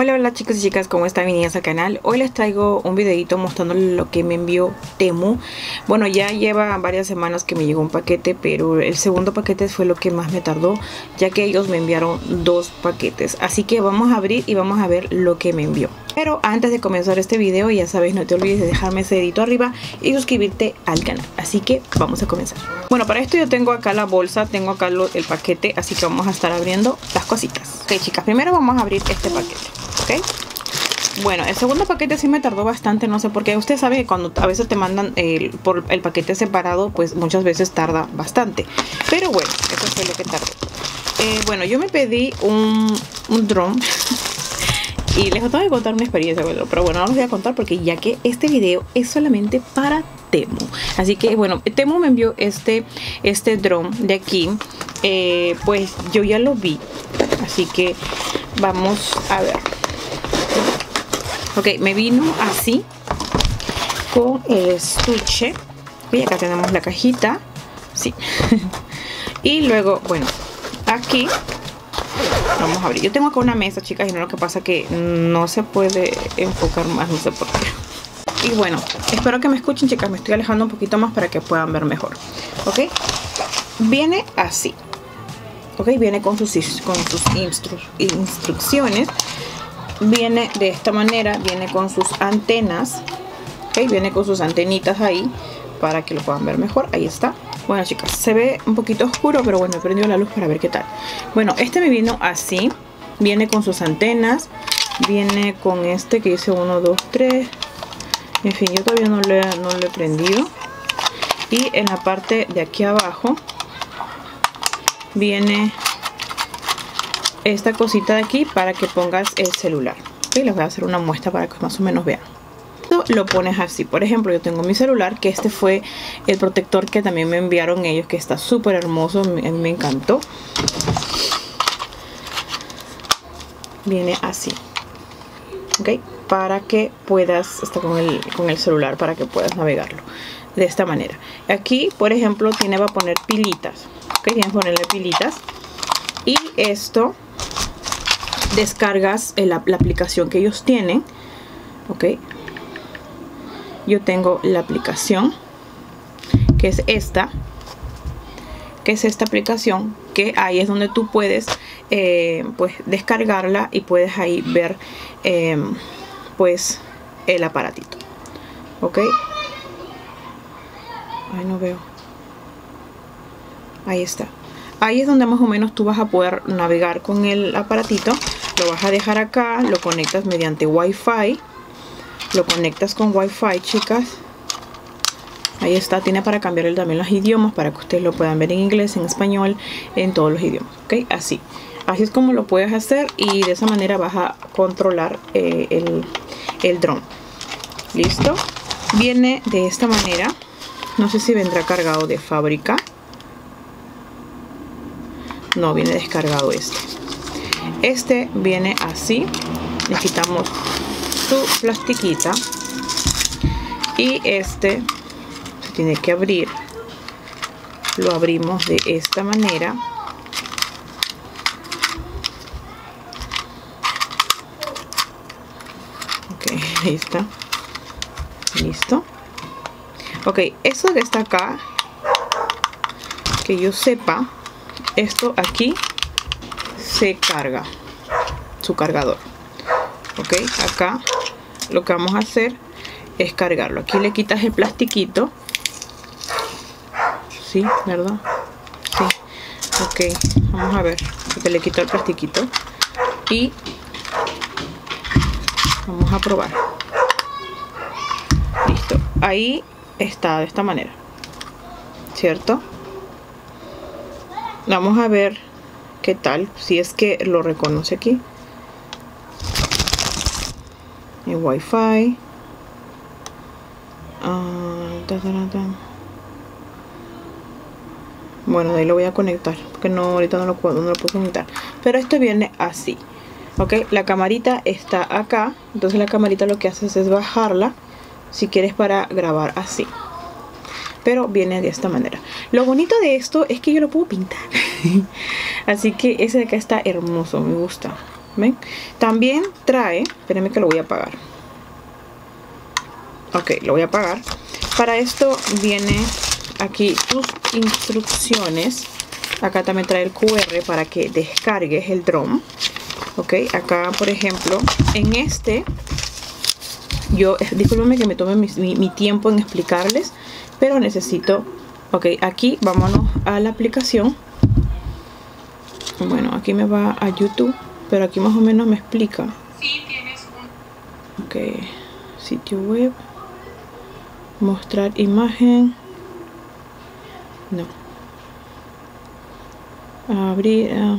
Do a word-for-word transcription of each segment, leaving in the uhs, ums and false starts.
Hola, hola chicos y chicas, ¿cómo están? Bienvenidos al canal. Hoy les traigo un videito mostrándoles lo que me envió Temu. Bueno, ya lleva varias semanas que me llegó un paquete, pero el segundo paquete fue lo que más me tardó, ya que ellos me enviaron dos paquetes. Así que vamos a abrir y vamos a ver lo que me envió. Pero antes de comenzar este video, ya sabes, no te olvides de dejarme ese dedito arriba y suscribirte al canal. Así que vamos a comenzar. Bueno, para esto yo tengo acá la bolsa, tengo acá lo, el paquete, así que vamos a estar abriendo las cositas. Ok chicas, primero vamos a abrir este paquete. ¿Ok? Bueno, el segundo paquete sí me tardó bastante, no sé por qué. Usted sabe que cuando a veces te mandan el, por el paquete separado, pues muchas veces tarda bastante. Pero bueno, eso fue lo que tardó. Eh, bueno, yo me pedí un, un dron. Y les tengo que contar una experiencia, pero bueno, no les voy a contar porque ya que este video es solamente para Temu. Así que bueno, Temu me envió este, este dron de aquí. Eh, pues yo ya lo vi. Así que vamos a ver. Ok, me vino así con el estuche. Y acá tenemos la cajita. Sí. Y luego, bueno, aquí vamos a abrir. Yo tengo acá una mesa, chicas, y no, lo que pasa que no se puede enfocar más, no sé por qué. Y bueno, espero que me escuchen, chicas. Me estoy alejando un poquito más para que puedan ver mejor. Ok, viene así. Ok, viene con sus, con sus instru instrucciones. Viene de esta manera, viene con sus antenas. Ok, viene con sus antenitas ahí para que lo puedan ver mejor. Ahí está. Bueno chicas, se ve un poquito oscuro, pero bueno, he prendido la luz para ver qué tal. Bueno, este me vino así. Viene con sus antenas. Viene con este que dice uno, dos, tres. En fin, yo todavía no lo, he, no lo he prendido. Y en la parte de aquí abajo viene esta cosita de aquí para que pongas el celular. Ok, les voy a hacer una muestra para que más o menos vean. Lo pones así. Por ejemplo, yo tengo mi celular, que este fue el protector que también me enviaron ellos, que está súper hermoso, a mí me encantó. Viene así, ok, para que puedas estar con el, con el celular, para que puedas navegarlo de esta manera. Aquí, por ejemplo, tiene para poner pilitas, ok, tienes que ponerle pilitas. Y esto descargas la, la aplicación que ellos tienen, ok. Yo tengo la aplicación que es esta, que es esta aplicación, que ahí es donde tú puedes eh, pues descargarla y puedes ahí ver eh, pues el aparatito, ok. Ahí no veo, ahí está. Ahí es donde más o menos tú vas a poder navegar con el aparatito. Lo vas a dejar acá, lo conectas mediante Wi-Fi. Lo conectas con Wi-Fi, chicas. Ahí está, tiene para cambiar también los idiomas, para que ustedes lo puedan ver en inglés, en español, en todos los idiomas, ok, así. Así es como lo puedes hacer y de esa manera vas a controlar eh, el, el dron. ¿Listo? Viene de esta manera. No sé si vendrá cargado de fábrica. No, viene descargado este. Este viene así. Le quitamos su plastiquita y este se tiene que abrir. Lo abrimos de esta manera. Ok, ahí está. Listo. Ok, eso que está acá, que yo sepa, esto aquí se carga, su cargador. Ok, acá lo que vamos a hacer es cargarlo. Aquí le quitas el plastiquito. Sí, ¿verdad? Sí. Ok, vamos a ver. Porque le quito el plastiquito. Y vamos a probar. Listo. Ahí está, de esta manera. ¿Cierto? Vamos a ver qué tal. Si es que lo reconoce aquí. El Wi-Fi. Uh, ta, ta, ta, ta. Bueno, de ahí lo voy a conectar porque no, ahorita no lo puedo, no lo puedo conectar. Pero esto viene así, ok. La camarita está acá. Entonces la camarita lo que haces es bajarla si quieres para grabar así. Pero viene de esta manera. Lo bonito de esto es que yo lo puedo pintar. Así que ese de acá está hermoso, me gusta. ¿Ven? También trae, espérenme que lo voy a apagar. Ok, lo voy a apagar. Para esto viene aquí tus instrucciones. Acá también trae el cu erre para que descargues el dron. Ok, acá por ejemplo, en este, yo, discúlpenme que me tome mi, mi, mi tiempo en explicarles, pero necesito, ok, aquí vámonos a la aplicación. Bueno, aquí me va a YouTube, pero aquí más o menos me explica. Sí, tienes un... Ok, sitio web, mostrar imagen, no, abrir, uh,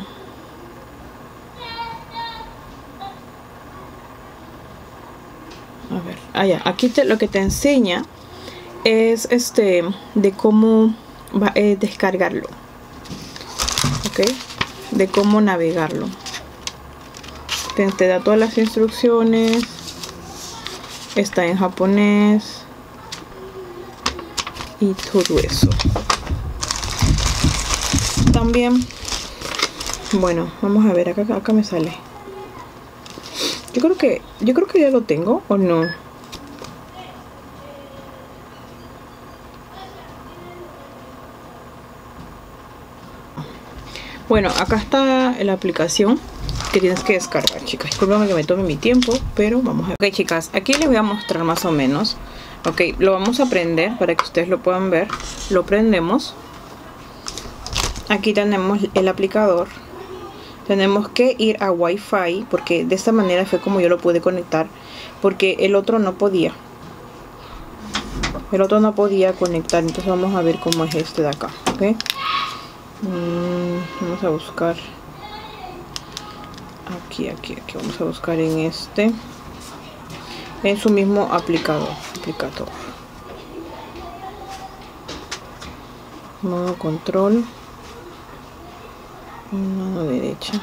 a ver, ah, ya. Aquí te, lo que te enseña es este de cómo va, eh, descargarlo, ok, de cómo navegarlo. Te, te da todas las instrucciones, está en japonés y todo eso. También, bueno, vamos a ver, acá, acá me sale. Yo creo que, yo creo que ya lo tengo, ¿o no? Bueno, acá está la aplicación que tienes que descargar, chicas. Disculpame que me tome mi tiempo, pero vamos a ver. Ok, chicas, aquí les voy a mostrar más o menos. Ok, lo vamos a prender para que ustedes lo puedan ver. Lo prendemos. Aquí tenemos el aplicador. Tenemos que ir a Wi-Fi, porque de esta manera fue como yo lo pude conectar, porque el otro no podía. El otro no podía conectar, entonces vamos a ver cómo es este de acá, ¿ok? Mm, vamos a buscar aquí, aquí, aquí. Vamos a buscar en este, en su mismo aplicador, aplicador. Modo control. Mano derecha.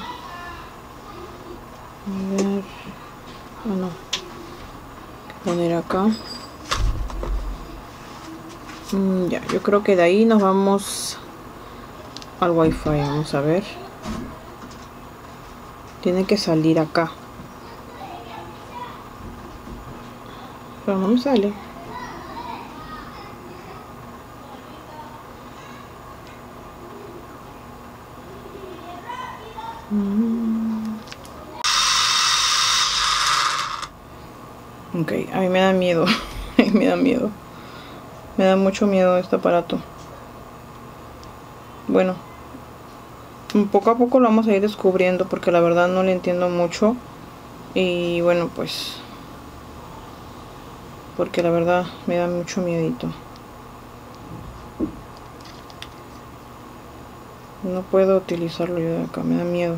A ver. Ah, no. Poner acá. Mm, ya, yo creo que de ahí nos vamos al Wi-Fi. Vamos a ver. Tiene que salir acá. Pero no me sale. Ok, a mí me da miedo. A mí me da miedo. Me da mucho miedo este aparato. Bueno, poco a poco lo vamos a ir descubriendo, porque la verdad no le entiendo mucho. Y bueno, pues, porque la verdad me da mucho miedito. No puedo utilizarlo yo de acá, me da miedo.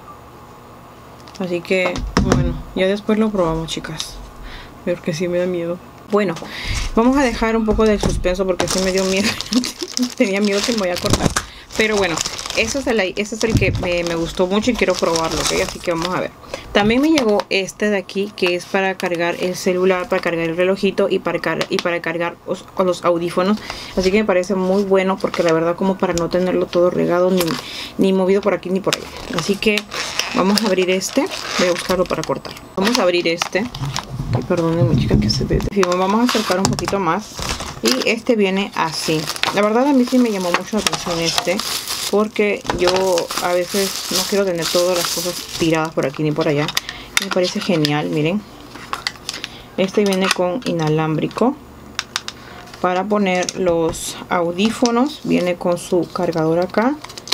Así que, bueno, ya después lo probamos, chicas. Pero que sí me da miedo. Bueno, vamos a dejar un poco de suspenso porque sí me dio miedo. Tenía miedo que me voy a cortar. Pero bueno, eso es el, ese es el que me, me gustó mucho y quiero probarlo, ¿ok? Así que vamos a ver. También me llegó este de aquí, que es para cargar el celular, para cargar el relojito y para, car y para cargar los, los audífonos. Así que me parece muy bueno, porque la verdad como para no tenerlo todo regado ni, ni movido por aquí ni por allá. Así que vamos a abrir este. Voy a buscarlo para cortar. Vamos a abrir este. Ay, perdónenme, chicas, que se ve. Vamos a acercar un poquito más. Y este viene así. La verdad a mí sí me llamó mucho la atención este, porque yo a veces no quiero tener todas las cosas tiradas por aquí ni por allá. Me parece genial, miren. Este viene con inalámbrico para poner los audífonos. Viene con su cargador acá.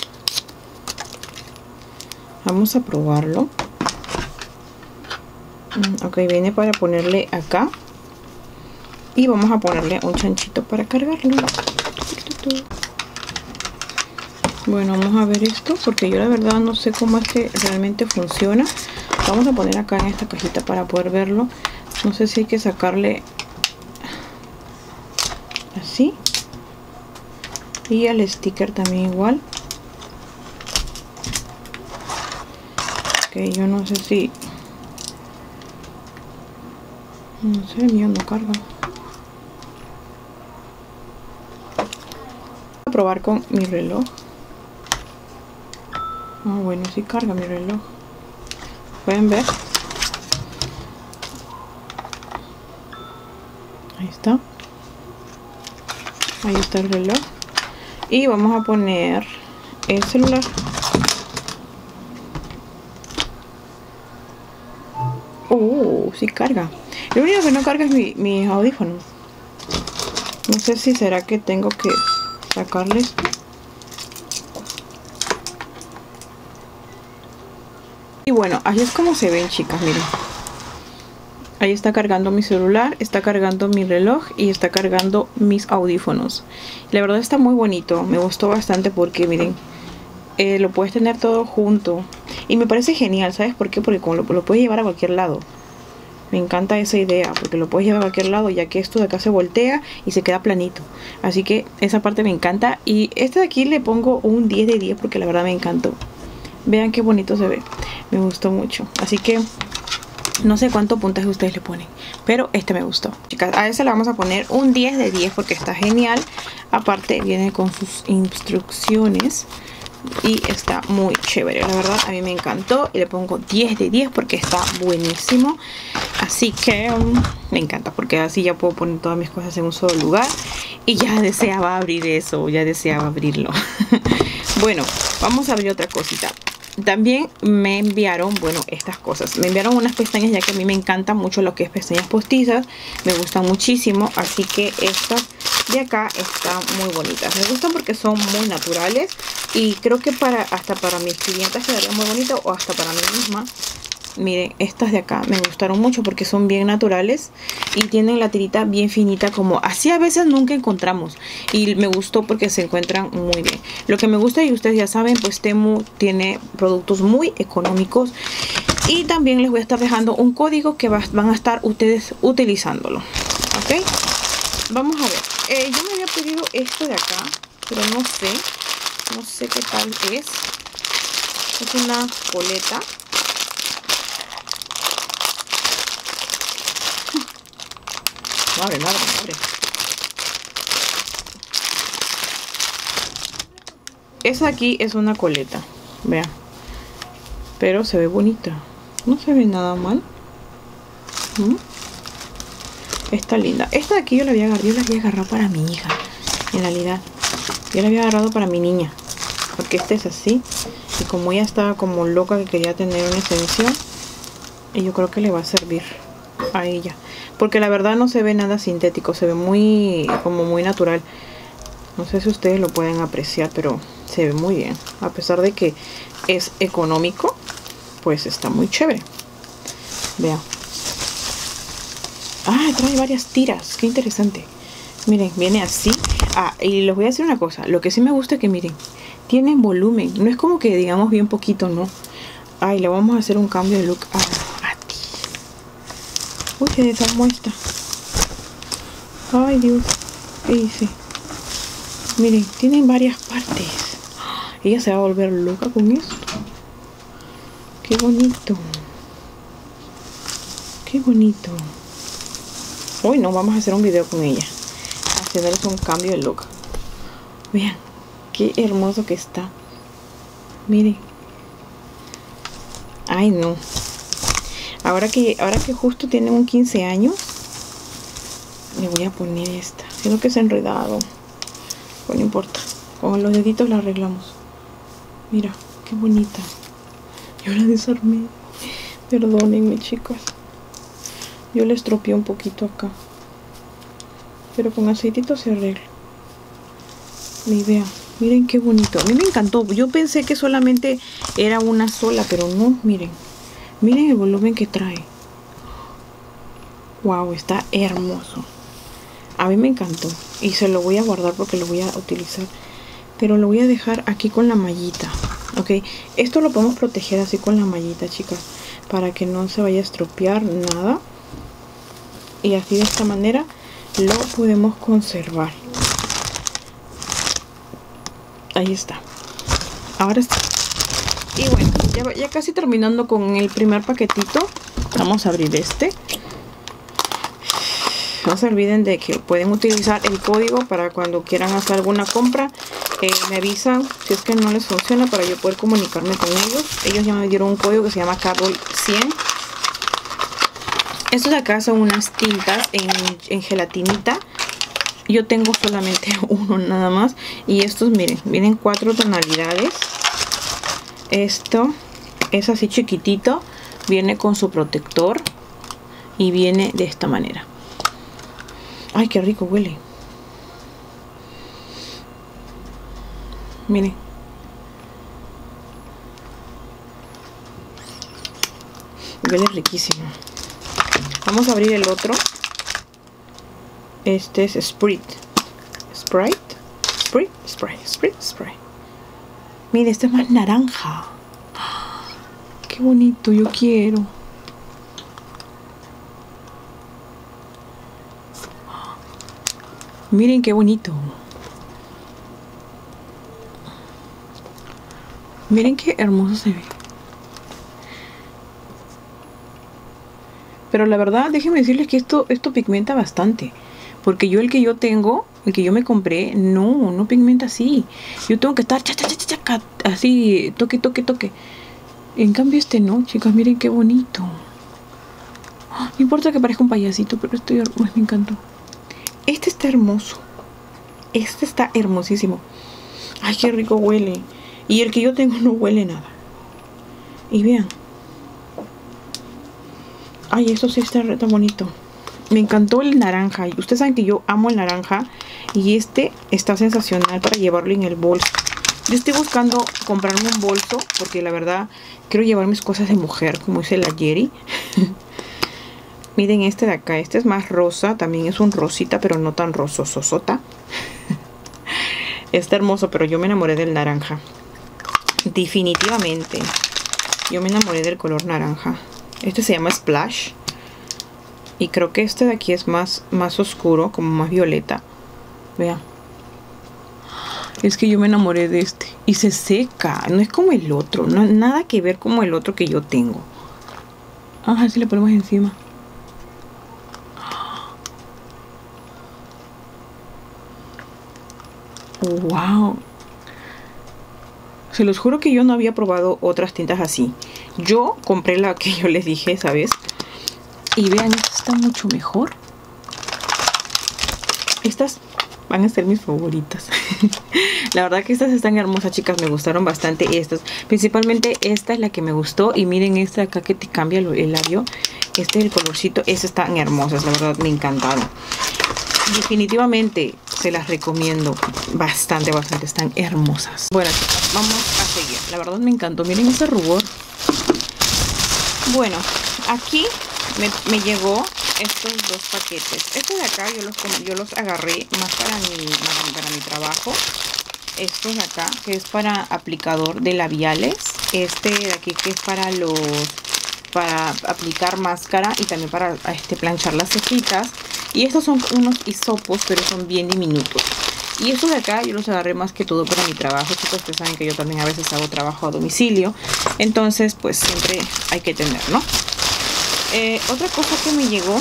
Vamos a probarlo. Ok, viene para ponerle acá. Y vamos a ponerle un chanchito para cargarlo. Bueno, vamos a ver esto, porque yo la verdad no sé cómo es que realmente funciona. Vamos a poner acá en esta cajita para poder verlo. No sé si hay que sacarle así. Y al sticker también igual. Ok, yo no sé si... No sé, el mío no carga. Voy a probar con mi reloj. Ah, bueno, sí carga mi reloj. ¿Pueden ver? Ahí está. Ahí está el reloj. Y vamos a poner el celular. Uh, sí carga. Lo único que no carga es mi, mis audífonos. No sé si será que tengo que sacarle esto. Y bueno, así es como se ven, chicas, miren. Ahí está cargando mi celular, está cargando mi reloj y está cargando mis audífonos. La verdad está muy bonito, me gustó bastante porque miren, eh, lo puedes tener todo junto. Y me parece genial, ¿sabes por qué? Porque como lo, lo puedes llevar a cualquier lado. Me encanta esa idea, porque lo puedes llevar a cualquier lado, ya que esto de acá se voltea y se queda planito. Así que esa parte me encanta. Y este de aquí le pongo un diez de diez porque la verdad me encantó. Vean qué bonito se ve, me gustó mucho. Así que no sé cuánto puntaje ustedes le ponen, pero este me gustó. Chicas, a ese le vamos a poner un diez de diez porque está genial. Aparte viene con sus instrucciones y está muy chévere. La verdad a mí me encantó y le pongo diez de diez porque está buenísimo. Así que um, me encanta porque así ya puedo poner todas mis cosas en un solo lugar. Y ya deseaba abrir eso, ya deseaba abrirlo. Bueno, vamos a abrir otra cosita. También me enviaron, bueno, estas cosas. Me enviaron unas pestañas, ya que a mí me encanta mucho lo que es pestañas postizas. Me gustan muchísimo. Así que estas de acá están muy bonitas. Me gustan porque son muy naturales. Y creo que para hasta para mis clientes quedaría muy bonito. O hasta para mí misma. Miren, estas de acá me gustaron mucho porque son bien naturales y tienen la tirita bien finita, como así a veces nunca encontramos, y me gustó porque se encuentran muy bien. Lo que me gusta, y ustedes ya saben, pues Temu tiene productos muy económicos, y también les voy a estar dejando un código que va, van a estar ustedes utilizándolo. Ok, vamos a ver. eh, yo me había pedido esto de acá, pero no sé no sé qué tal es. Es una coleta. Abre, abre, abre. Esa aquí es una coleta, vean. Pero se ve bonita. No se ve nada mal. ¿Mm? Está linda. Esta de aquí yo la había agarrado, yo la había agarrado para mi hija. En realidad, yo la había agarrado para mi niña. Porque esta es así. Y como ella estaba como loca que quería tener una extensión, y yo creo que le va a servir a ella, porque la verdad no se ve nada sintético, se ve muy como muy natural. No sé si ustedes lo pueden apreciar, pero se ve muy bien. A pesar de que es económico, pues está muy chévere. Vean. Ah, trae varias tiras, qué interesante. Miren, viene así. Ah, y les voy a decir una cosa, lo que sí me gusta es que miren, tienen volumen, no es como que digamos bien poquito, no. Ay, le vamos a hacer un cambio de look a Uy, se desarmó esta. Ay, Dios. ¿Qué hice? Miren, tienen varias partes. Ella se va a volver loca con esto. Qué bonito. Qué bonito. Hoy no, vamos a hacer un video con ella. Hacerles un cambio de look. Vean, qué hermoso que está. Miren. Ay, no. Ahora que, ahora que justo tiene un quince años, le voy a poner esta. Siento que es enredado. Pues no importa. Con los deditos la arreglamos. Mira, qué bonita. Yo la desarmé. Perdónenme, chicas. Yo le estropeé un poquito acá. Pero con aceitito se arregla. La idea. Miren qué bonito. A mí me encantó. Yo pensé que solamente era una sola, pero no, miren. Miren el volumen que trae. Wow, está hermoso. A mí me encantó. Y se lo voy a guardar porque lo voy a utilizar. Pero lo voy a dejar aquí con la mallita. Ok. Esto lo podemos proteger así con la mallita, chicas. Para que no se vaya a estropear nada. Y así de esta manera lo podemos conservar. Ahí está. Ahora está. Y bueno, ya, ya casi terminando con el primer paquetito. Vamos a abrir este. No se olviden de que pueden utilizar el código para cuando quieran hacer alguna compra. eh, me avisan si es que no les funciona para yo poder comunicarme con ellos. Ellos ya me dieron un código que se llama Carol cien. Estos de acá son unas tintas en, en gelatinita. Yo tengo solamente uno nada más. Y estos, miren, vienen cuatro tonalidades. Esto es así chiquitito. Viene con su protector. Y viene de esta manera. Ay, qué rico huele. Miren. Huele riquísimo. Vamos a abrir el otro. Este es Sprite. Sprite. Sprite. Sprite. Sprite. Sprite. Mire, este es más naranja. Qué bonito, yo quiero. Miren qué bonito. Miren qué hermoso se ve. Pero la verdad, déjenme decirles que esto, esto pigmenta bastante. Porque yo el que yo tengo, el que yo me compré, no, no pigmenta así. Yo tengo que estar cha, cha, cha, cha, cha, así, toque, toque, toque. En cambio este no, chicas, miren qué bonito. No importa que parezca un payasito, pero esto me encantó. Este está hermoso. Este está hermosísimo. Ay, qué rico huele. Y el que yo tengo no huele nada. Y vean. Ay, esto sí está tan bonito. Me encantó el naranja. Ustedes saben que yo amo el naranja. Y este está sensacional para llevarlo en el bolso. Yo estoy buscando comprarme un bolso. Porque la verdad quiero llevar mis cosas de mujer. Como dice la Jerry. Miren este de acá. Este es más rosa. También es un rosita, pero no tan rosososota. Está hermoso, pero yo me enamoré del naranja. Definitivamente. Yo me enamoré del color naranja. Este se llama Splash. Y creo que este de aquí es más, más oscuro, como más violeta. Vean. Es que yo me enamoré de este. Y se seca. No es como el otro. No, nada que ver como el otro que yo tengo. Ah, así le ponemos encima. Wow. Se los juro que yo no había probado otras tintas así. Yo compré la que yo les dije, ¿sabes? Y vean, esta está mucho mejor. Estas van a ser mis favoritas. La verdad que estas están hermosas, chicas. Me gustaron bastante estas. Principalmente esta es la que me gustó. Y miren esta acá que te cambia el labio. Este es el colorcito. Estas están hermosas, la verdad me encantaron. Definitivamente se las recomiendo bastante, bastante. Están hermosas. Bueno, chicas, vamos a seguir. La verdad me encantó. Miren ese rubor. Bueno, aquí me, me llegó estos dos paquetes. Este de acá yo los, yo los agarré más para mi, para mi trabajo. Estos de acá, que es para aplicador de labiales. Este de aquí que es para los... para aplicar máscara y también para este, planchar las cejitas. Y estos son unos hisopos, pero son bien diminutos. Y estos de acá yo los agarré más que todo para mi trabajo, chicos. Ustedes saben que yo también a veces hago trabajo a domicilio. Entonces, pues siempre hay que tener, ¿no? Eh, otra cosa que me llegó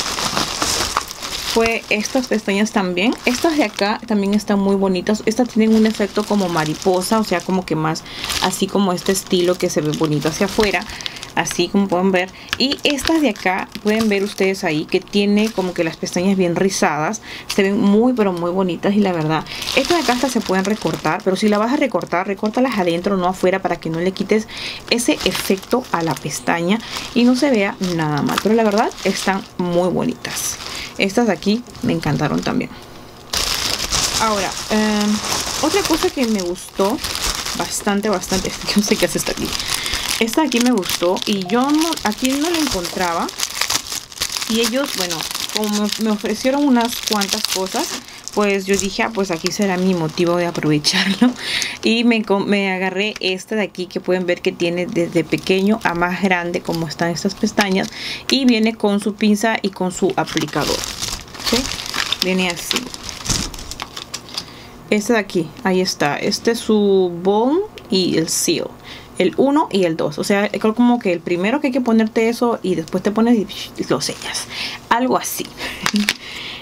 fue estas pestañas también. Estas de acá también están muy bonitas. Estas tienen un efecto como mariposa, o sea, como que más así como este estilo que se ve bonito hacia afuera. Así como pueden ver. Y estas de acá pueden ver ustedes ahí que tiene como que las pestañas bien rizadas. Se ven muy pero muy bonitas. Y la verdad, estas de acá hasta se pueden recortar. Pero si la vas a recortar, recórtalas adentro, no afuera, para que no le quites ese efecto a la pestaña y no se vea nada mal. Pero la verdad están muy bonitas. Estas de aquí me encantaron también. Ahora, eh, otra cosa que me gustó bastante, bastante. Yo no sé qué hace esta aquí. Esta aquí me gustó y yo no, aquí no la encontraba. Y ellos, bueno, como me ofrecieron unas cuantas cosas, pues yo dije, ah, pues aquí será mi motivo de aprovecharlo. Y me, me agarré esta de aquí, que pueden ver que tiene desde pequeño a más grande como están estas pestañas. Y viene con su pinza y con su aplicador. ¿Sí? Viene así. Este de aquí, ahí está. Este es su bone y el seal. El uno y el dos. O sea, creo como que el primero que hay que ponerte eso y después te pones y lo sellas. Algo así.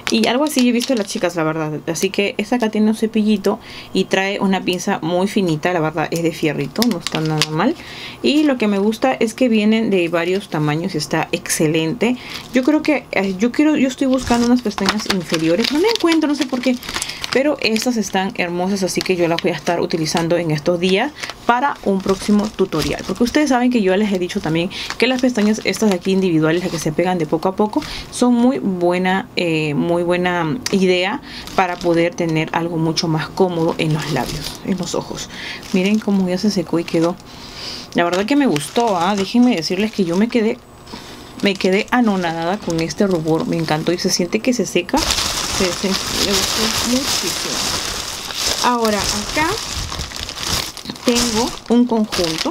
Y algo así he visto a las chicas, la verdad. Así que esta acá tiene un cepillito y trae una pinza muy finita. La verdad es de fierrito, no está nada mal. Y lo que me gusta es que vienen de varios tamaños y está excelente. Yo creo que eh, yo quiero, yo estoy buscando unas pestañas inferiores. No me encuentro, no sé por qué. Pero estas están hermosas, así que yo las voy a estar utilizando en estos días para un próximo tutorial. Porque ustedes saben que yo les he dicho también que las pestañas estas de aquí individuales, las que se pegan de poco a poco, son muy buena, eh, muy buena idea para poder tener algo mucho más cómodo en los labios, en los ojos. Miren cómo ya se secó y quedó. La verdad que me gustó, ¿eh? Déjenme decirles que yo me quedé, me quedé anonadada con este rubor. Me encantó y se siente que se seca. Se, se, me gustó muchísimo. Ahora acá tengo un conjunto.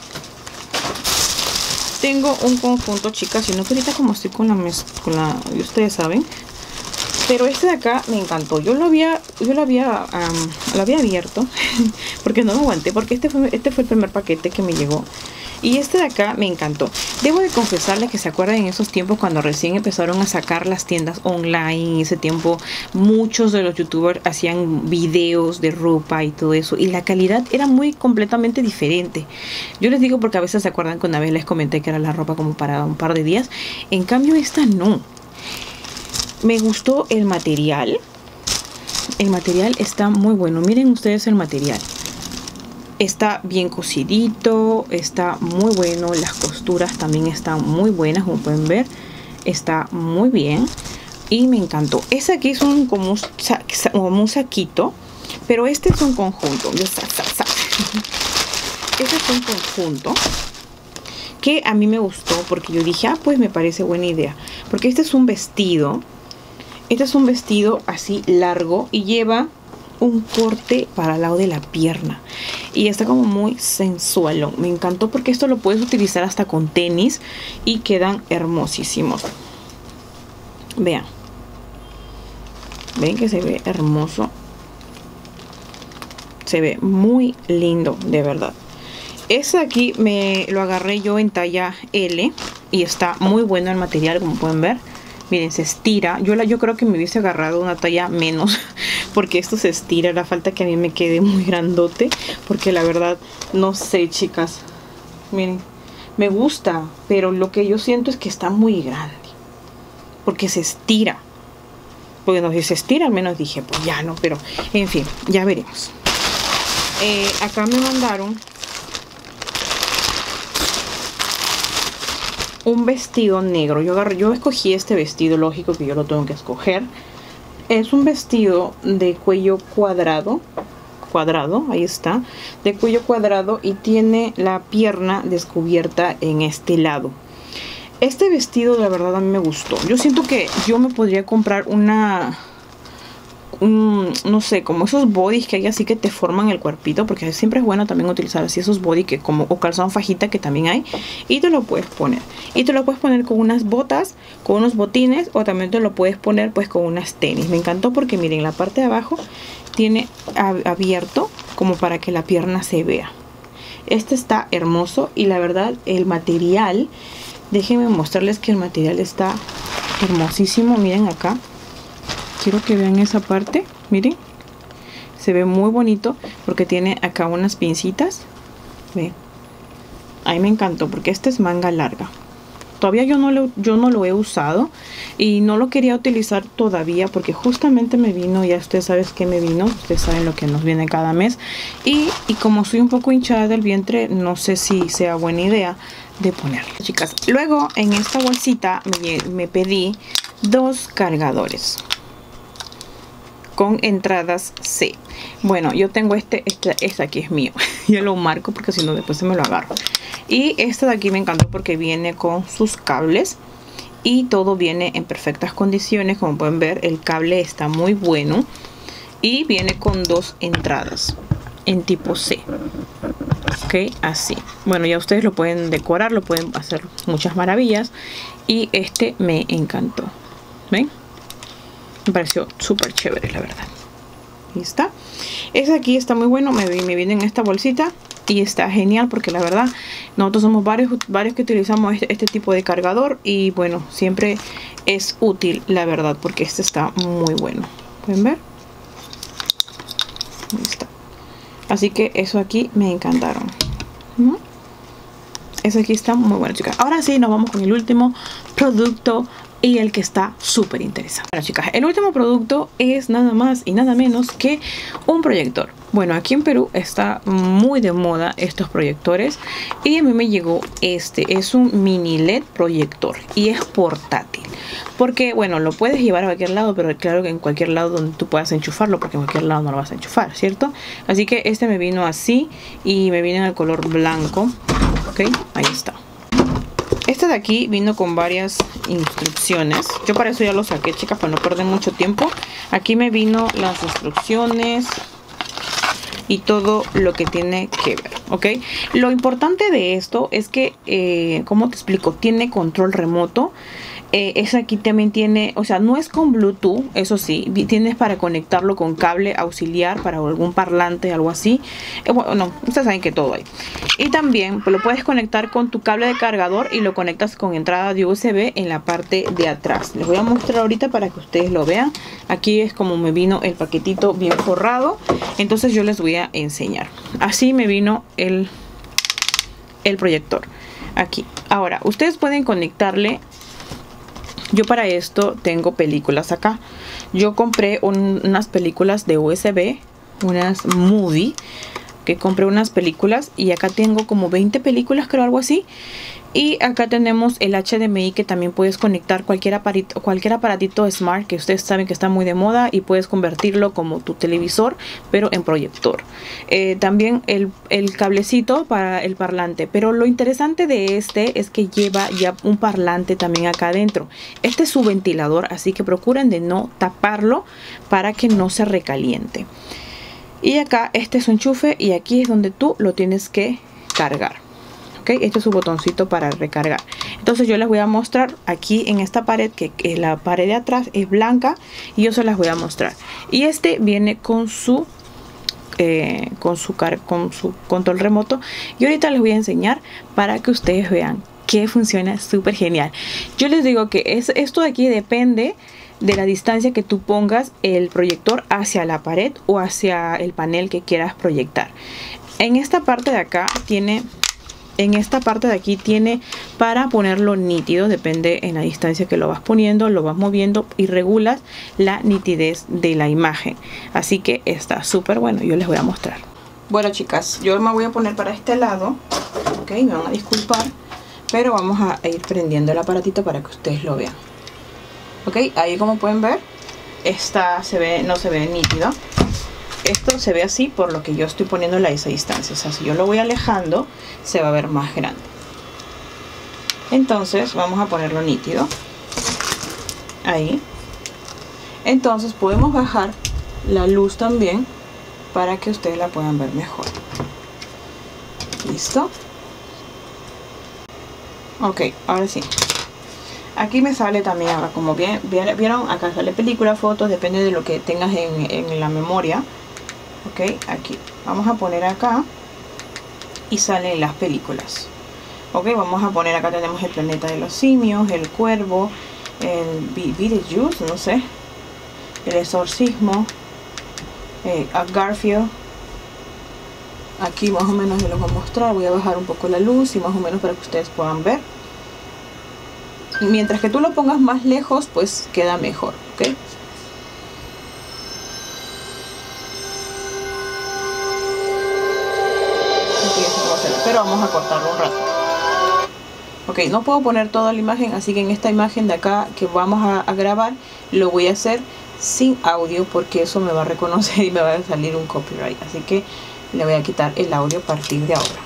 Tengo un conjunto, chicas, sino que ahorita como estoy con la mesa, con la, ustedes saben. Pero este de acá me encantó. Yo lo había, yo lo había, um, lo había abierto porque no lo aguanté, porque este fue, este fue el primer paquete que me llegó. Y este de acá me encantó. Debo de confesarles que se acuerdan en esos tiempos cuando recién empezaron a sacar las tiendas online. En ese tiempo muchos de los youtubers hacían videos de ropa y todo eso. Y la calidad era muy completamente diferente. Yo les digo porque a veces se acuerdan que una vez les comenté que era la ropa como para un par de días. En cambio esta no. Me gustó el material. El material está muy bueno. Miren ustedes el material. Está bien cosidito, está muy bueno, las costuras también están muy buenas, como pueden ver, está muy bien y me encantó. Este aquí es un como un, sa como un saquito, pero este es un conjunto. Este es un conjunto que a mí me gustó porque yo dije, ah, pues me parece buena idea, porque este es un vestido, este es un vestido así largo y lleva un corte para el lado de la pierna y está como muy sensual. Me encantó porque esto lo puedes utilizar hasta con tenis y quedan hermosísimos. Vean, ven que se ve hermoso, se ve muy lindo, de verdad. Este aquí me lo agarré yo en talla L y está muy bueno el material, como pueden ver. Miren, se estira. Yo, la, yo creo que me hubiese agarrado una talla menos porque esto se estira. La falta que a mí me quede muy grandote, porque la verdad no sé, chicas. Miren, me gusta, pero lo que yo siento es que está muy grande porque se estira. Porque no, si se estira, al menos dije, pues ya no, pero en fin, ya veremos. Eh, acá me mandaron un vestido negro. Yo agarré, yo escogí este vestido, lógico que yo lo tengo que escoger. Es un vestido de cuello cuadrado, cuadrado, ahí está, de cuello cuadrado y tiene la pierna descubierta en este lado. Este vestido, la verdad, a mí me gustó. Yo siento que yo me podría comprar una, un, no sé, como esos bodys que hay así que te forman el cuerpito, porque siempre es bueno también utilizar así esos body que como, o calzón fajita que también hay, y te lo puedes poner. Y te lo puedes poner con unas botas, con unos botines, o también te lo puedes poner pues con unas tenis. Me encantó porque miren, la parte de abajo tiene abierto como para que la pierna se vea. Este está hermoso y la verdad el material, déjenme mostrarles que el material está hermosísimo. Miren acá, quiero que vean esa parte, miren, se ve muy bonito porque tiene acá unas pincitas. Ven, ahí me encantó porque este es manga larga. Todavía yo no, lo, yo no lo he usado y no lo quería utilizar todavía porque justamente me vino, ya ustedes saben que me vino, ustedes saben lo que nos viene cada mes. Y, y como soy un poco hinchada del vientre, no sé si sea buena idea de ponerlo. Chicas, luego en esta bolsita me, me pedí dos cargadores con entradas C. Bueno, yo tengo este, este, este aquí es mío. Yo lo marco porque si no después se me lo agarro. Y este de aquí me encantó porque viene con sus cables y todo viene en perfectas condiciones. Como pueden ver, el cable está muy bueno y viene con dos entradas en tipo C. Ok, así. Bueno, ya ustedes lo pueden decorar, lo pueden hacer muchas maravillas. Y este me encantó. ¿Ven? Me pareció súper chévere, la verdad. Ahí está. Ese aquí está muy bueno. Me, me viene en esta bolsita. y está genial porque la verdad nosotros somos varios, varios que utilizamos este, este tipo de cargador y bueno, siempre es útil la verdad porque este está muy bueno. ¿Pueden ver? Ahí está. Así que eso aquí me encantaron. ¿Mm? Eso aquí está muy bueno, chicas. Ahora sí, nos vamos con el último producto y el que está súper interesante. Bueno, chicas, el último producto es nada más y nada menos que un proyector. Bueno, aquí en Perú está muy de moda estos proyectores y a mí me llegó este. Es un mini L E D proyector y es portátil. Porque, bueno, lo puedes llevar a cualquier lado, pero claro que en cualquier lado donde tú puedas enchufarlo, porque en cualquier lado no lo vas a enchufar, ¿cierto? Así que este me vino así y me viene en el color blanco. Ok, ahí está. Este de aquí vino con varias instrucciones. Yo para eso ya lo saqué, chicas, para no perder mucho tiempo. Aquí me vino las instrucciones y todo lo que tiene que ver, ¿ok? Lo importante de esto es que, eh, ¿cómo te explico? Tiene control remoto. Eh, esa aquí también tiene, o sea, no es con Bluetooth, eso sí, tienes para conectarlo con cable auxiliar para algún parlante, algo así. Eh, bueno, no, ustedes saben que todo hay. Y también pues, lo puedes conectar con tu cable de cargador y lo conectas con entrada de U S B en la parte de atrás. Les voy a mostrar ahorita para que ustedes lo vean. Aquí es como me vino el paquetito bien forrado. Entonces yo les voy a enseñar. Así me vino el, el proyector. Aquí. Ahora, ustedes pueden conectarle. Yo para esto tengo películas acá. Yo compré un, unas películas de U S B, unas movie, que compré unas películas y acá tengo como veinte películas, creo, algo así. Y acá tenemos el H D M I que también puedes conectar cualquier aparatito, cualquier aparatito smart que ustedes saben que está muy de moda y puedes convertirlo como tu televisor, pero en proyector. Eh, también el, el cablecito para el parlante. Pero lo interesante de este es que lleva ya un parlante también acá adentro. Este es su ventilador, así que procuren de no taparlo para que no se recaliente. Y acá este es su enchufe y aquí es donde tú lo tienes que cargar. Okay, este es su botoncito para recargar. Entonces yo les voy a mostrar aquí en esta pared, que, que la pared de atrás es blanca y yo se las voy a mostrar. Y este viene con su eh, con su con su control remoto y ahorita les voy a enseñar para que ustedes vean que funciona súper genial. Yo les digo que es, esto de aquí depende de la distancia que tú pongas el proyector hacia la pared o hacia el panel que quieras proyectar. En esta parte de acá tiene En esta parte de aquí tiene para ponerlo nítido, depende en la distancia que lo vas poniendo, lo vas moviendo y regulas la nitidez de la imagen. Así que está súper bueno, yo les voy a mostrar. Bueno, chicas, yo me voy a poner para este lado, ok, me van a disculpar, pero vamos a ir prendiendo el aparatito para que ustedes lo vean. Ok, ahí como pueden ver, esta se ve, no se ve nítido. Esto se ve así por lo que yo estoy poniéndole a esa distancia. O sea, si yo lo voy alejando, se va a ver más grande. Entonces, vamos a ponerlo nítido. Ahí. Entonces, podemos bajar la luz también para que ustedes la puedan ver mejor. ¿Listo? Ok, ahora sí. Aquí me sale también, ahora como bien, vieron, acá sale película, fotos, depende de lo que tengas en, en la memoria. Ok, aquí vamos a poner acá y salen las películas. Ok, vamos a poner acá, tenemos el planeta de los simios, el cuervo, el Beetlejuice, no sé, el exorcismo, eh, a Garfield. Aquí más o menos se los voy a mostrar. Voy a bajar un poco la luz y más o menos para que ustedes puedan ver. Mientras que tú lo pongas más lejos, pues queda mejor, ok. Pero vamos a cortarlo un rato. Ok, no puedo poner toda la imagen, así que en esta imagen de acá que vamos a, a grabar, lo voy a hacer sin audio porque eso me va a reconocer y me va a salir un copyright. Así que le voy a quitar el audio a partir de ahora.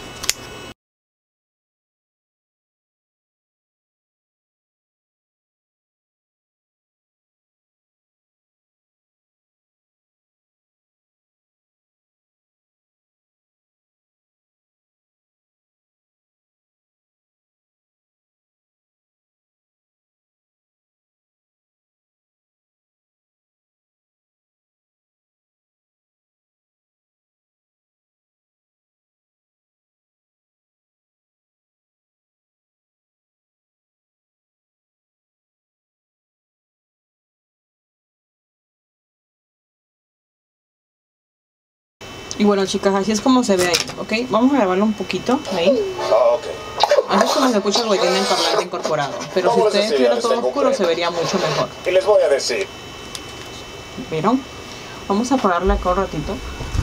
Y bueno, chicas, así es como se ve ahí, ¿ok? Vamos a grabarlo un poquito ahí. Ah, ok. Así es como se escucha porque tiene el parlante incorporado. Pero si ustedes tuvieran todo oscuro, se vería mucho mejor. Y les voy a decir. ¿Vieron? Vamos a apagarla acá un ratito.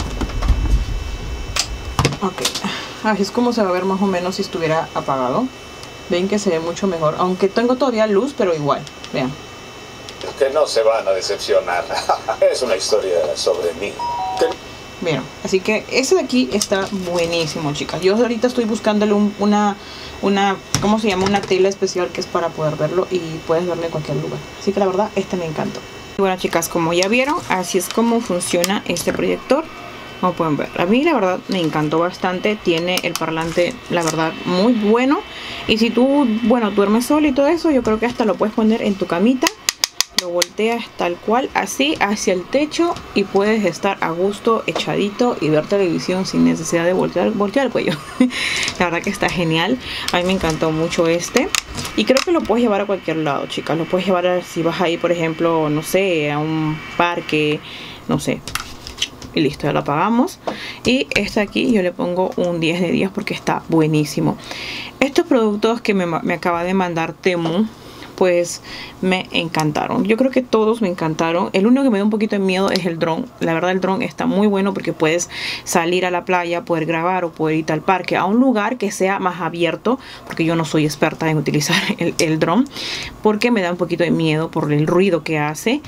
Ok. Así es como se va a ver más o menos si estuviera apagado. Ven que se ve mucho mejor. Aunque tengo todavía luz, pero igual. Vean. Que no se van a decepcionar. Es una historia sobre mí. Que... Bien, así que ese de aquí está buenísimo, chicas. Yo ahorita estoy buscándole un, una, una, ¿cómo se llama? Una tela especial que es para poder verlo y puedes verlo en cualquier lugar. Así que la verdad, este me encantó. Y bueno, chicas, como ya vieron, así es como funciona este proyector. Como pueden ver, a mí la verdad me encantó bastante. Tiene el parlante, la verdad, muy bueno. Y si tú, bueno, duermes solo y todo eso, yo creo que hasta lo puedes poner en tu camita. Lo volteas tal cual, así, hacia el techo, y puedes estar a gusto, echadito y ver televisión sin necesidad de voltear, voltear el cuello. La verdad que está genial. A mí me encantó mucho este. Y creo que lo puedes llevar a cualquier lado, chicas. Lo puedes llevar a, si vas ahí, por ejemplo, no sé, a un parque, no sé. Y listo, ya lo apagamos. Y este aquí yo le pongo un diez de diez porque está buenísimo. Estos productos que me, me acaba de mandar Temu, pues me encantaron. Yo creo que todos me encantaron. El único que me da un poquito de miedo es el dron. La verdad, el dron está muy bueno porque puedes salir a la playa, poder grabar o poder ir al parque, a un lugar que sea más abierto, porque yo no soy experta en utilizar el, el dron, porque me da un poquito de miedo por el ruido que hace.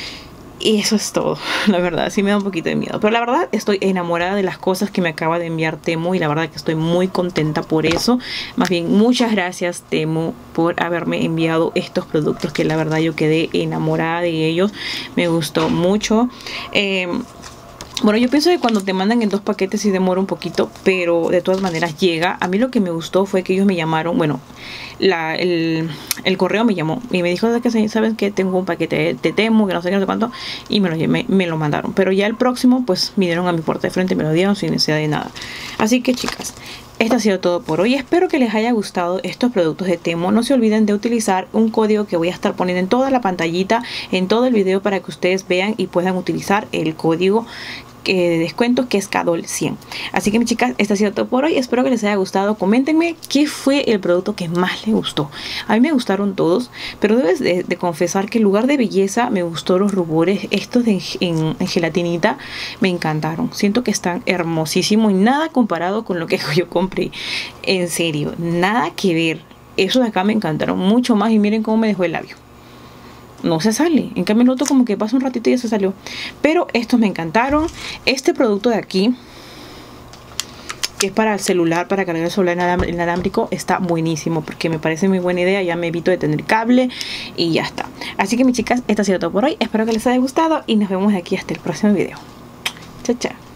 Y eso es todo, la verdad, sí me da un poquito de miedo. Pero la verdad estoy enamorada de las cosas que me acaba de enviar Temu. Y la verdad que estoy muy contenta por eso. Más bien, muchas gracias Temu por haberme enviado estos productos, que la verdad yo quedé enamorada de ellos. Me gustó mucho. Eh, Bueno, yo pienso que cuando te mandan en dos paquetes sí demora un poquito, pero de todas maneras llega. A mí lo que me gustó fue que ellos me llamaron, bueno, la, el, el correo me llamó y me dijo que saben que tengo un paquete de, de Temu, que no sé qué, no sé cuánto, y me lo, me, me lo mandaron. Pero ya el próximo, pues vinieron a mi puerta de frente y me lo dieron sin necesidad de nada. Así que, chicas, esto ha sido todo por hoy. Espero que les haya gustado estos productos de Temu. No se olviden de utilizar un código que voy a estar poniendo en toda la pantallita, en todo el video, para que ustedes vean y puedan utilizar el código de descuento, que es K D O L cien. Así que, mis chicas, esto ha sido todo por hoy. Espero que les haya gustado. Coméntenme qué fue el producto que más les gustó. A mí me gustaron todos, pero debes de, de confesar que en lugar de belleza me gustó los rubores. Estos de, en, en gelatinita me encantaron. Siento que están hermosísimos y nada comparado con lo que yo compré. En serio, nada que ver. Esos de acá me encantaron mucho más y miren cómo me dejó el labio. No se sale, en cambio el otro como que pasa un ratito y ya se salió. Pero estos me encantaron. Este producto de aquí, que es para el celular, para cargar el celular inalámbrico, está buenísimo porque me parece muy buena idea. Ya me evito de tener cable y ya está. Así que, mis chicas, esto ha sido todo por hoy. Espero que les haya gustado y nos vemos aquí hasta el próximo video. Chao, chao.